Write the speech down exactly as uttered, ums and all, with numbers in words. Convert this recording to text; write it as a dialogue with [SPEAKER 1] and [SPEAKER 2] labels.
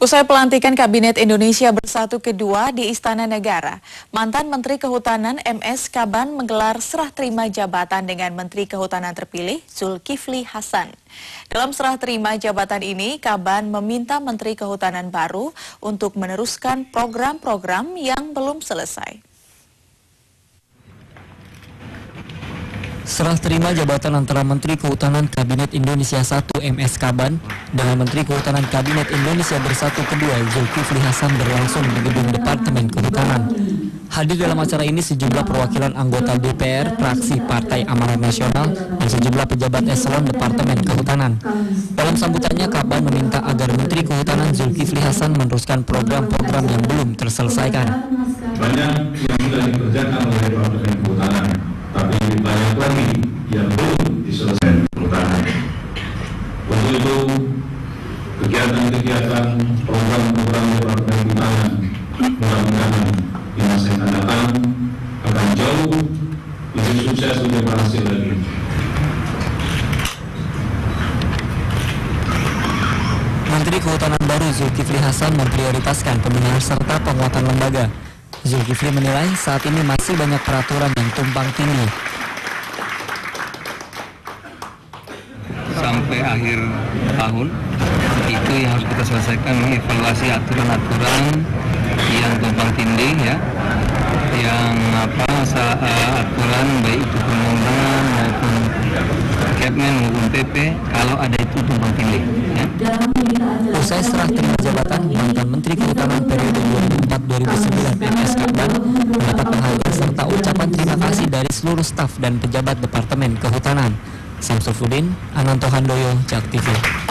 [SPEAKER 1] Usai pelantikan Kabinet Indonesia Bersatu kedua di Istana Negara, mantan Menteri Kehutanan M S Kaban menggelar serah terima jabatan dengan Menteri Kehutanan terpilih Zulkifli Hasan. Dalam serah terima jabatan ini, Kaban meminta Menteri Kehutanan baru untuk meneruskan program-program yang belum selesai.
[SPEAKER 2] Serah terima jabatan antara Menteri Kehutanan Kabinet Indonesia satu M S Kaban dengan Menteri Kehutanan Kabinet Indonesia Bersatu kedua Zulkifli Hasan berlangsung di gedung Departemen Kehutanan. Hadir dalam acara ini sejumlah perwakilan anggota D P R, fraksi Partai Amanat Nasional, dan sejumlah pejabat eselon Departemen Kehutanan. Dalam sambutannya, Kaban meminta agar Menteri Kehutanan Zulkifli Hasan meneruskan program-program yang belum terselesaikan.
[SPEAKER 3] Banyak yang sudah dikerjakan oleh Departemen Kehutanan, tapi banyak lagi yang belum diselesaikan kehutanan. Untuk itu, kegiatan-kegiatan program-program Departemen Kehutanan mudah-mudahan di masa yang akan datang akan jauh lebih sukses, lebih berhasil lagi.
[SPEAKER 2] Menteri Kehutanan baru Zulkifli Hasan memprioritaskan pembenahan serta penguatan lembaga. Zulkifli menilai saat ini masih banyak peraturan yang tumpang tindih.
[SPEAKER 4] Sampai akhir tahun itu yang harus kita selesaikan, mengevaluasi aturan-aturan yang tumpang tindih, ya, yang apa aturan baik itu perundang-undangan maupun Kepmen maupun P P, kalau ada itu tumpang tindih. Ya.
[SPEAKER 2] Usai serah terima jabatan, mantan Menteri Kehutanan periode dua ribu empat sampai dua ribu sembilan M S Kaban mendapat penghargaan serta ucapan terima kasih dari seluruh staf dan pejabat Departemen Kehutanan. Samsudin, Ananto Handoyo, Jak T V.